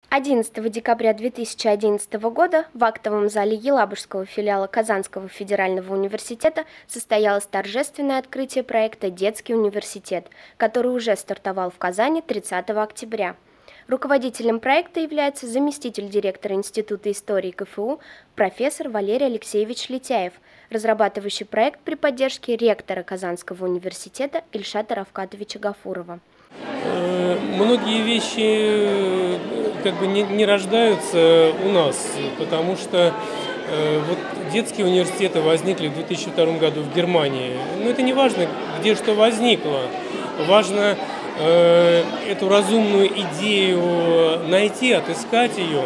11 декабря 2011 года в актовом зале Елабужского филиала Казанского федерального университета состоялось торжественное открытие проекта «Детский университет», который уже стартовал в Казани 30 октября. Руководителем проекта является заместитель директора Института истории КФУ профессор Валерий Алексеевич Летяев, разрабатывающий проект при поддержке ректора Казанского университета Ильшата Равкатовича Гафурова. Многие вещи не рождаются у нас, потому что детские университеты возникли в 2002 году в Германии. Но это не важно, где что возникло. Важно эту разумную идею найти, отыскать ее,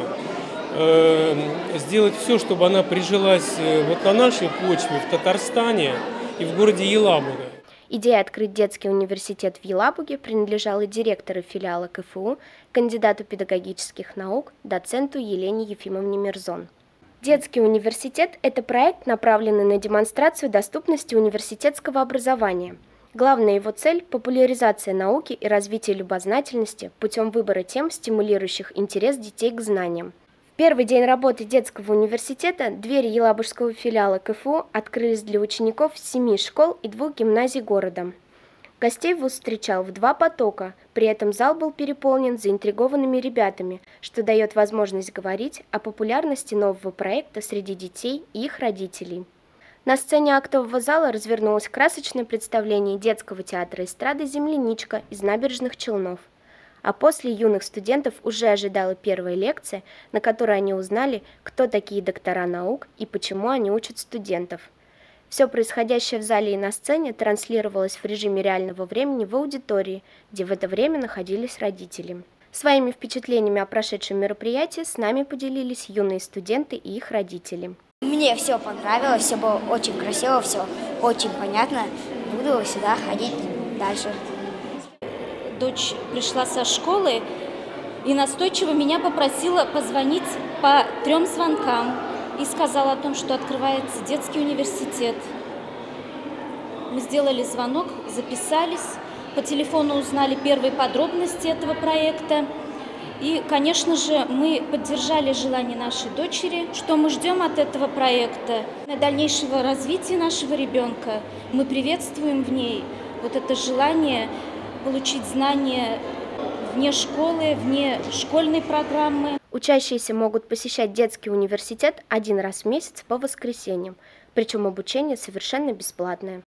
сделать все, чтобы она прижилась на нашей почве, в Татарстане и в городе Елабуга. Идея открыть детский университет в Елабуге принадлежала директору филиала КФУ, кандидату педагогических наук, доценту Елене Ефимовне Мирзон. Детский университет – это проект, направленный на демонстрацию доступности университетского образования. Главная его цель – популяризация науки и развитие любознательности путем выбора тем, стимулирующих интерес детей к знаниям. В первый день работы детского университета двери Елабужского филиала КФУ открылись для учеников 7 школ и 2 гимназий города. Гостей вуз встречал в 2 потока, при этом зал был переполнен заинтригованными ребятами, что дает возможность говорить о популярности нового проекта среди детей и их родителей. На сцене актового зала развернулось красочное представление детского театра эстрады «Земляничка» из Набережных Челнов. А после юных студентов уже ожидала первая лекция, на которой они узнали, кто такие доктора наук и почему они учат студентов. Все происходящее в зале и на сцене транслировалось в режиме реального времени в аудитории, где в это время находились родители. Своими впечатлениями о прошедшем мероприятии с нами поделились юные студенты и их родители. Мне все понравилось, все было очень красиво, все очень понятно. Буду сюда ходить дальше. Дочь пришла со школы и настойчиво меня попросила позвонить по 3 звонкам и сказала о том, что открывается детский университет. Мы сделали звонок, записались, по телефону узнали первые подробности этого проекта. И, конечно же, мы поддержали желание нашей дочери, что мы ждем от этого проекта, дальнейшего развития нашего ребенка. Мы приветствуем в ней вот это желание получить знания вне школы, вне школьной программы. Учащиеся могут посещать детский университет 1 раз в месяц по воскресеньям, причем обучение совершенно бесплатное.